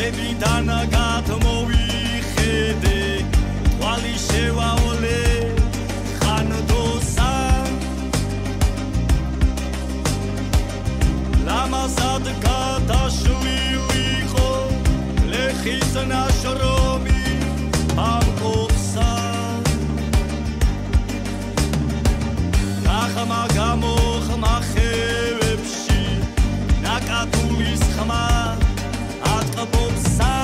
დანაგათ მოვიხედე თვალი შევაოლე ხანდოსა ლამაზად გადაშლილი ხო ლეხის ნაშრომი ამყოფსა ნახმა გამოხმა ხევებში ნაკადულის ხმა ატყბობსა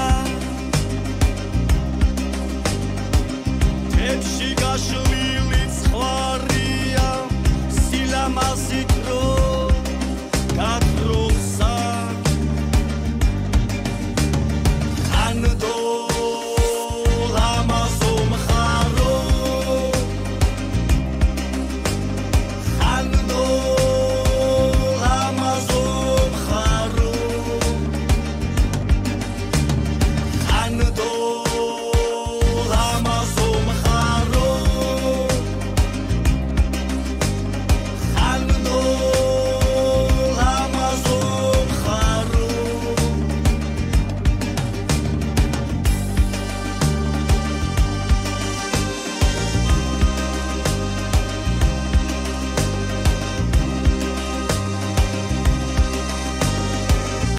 თებში გაშლილი ცხვარია სილამაზით რო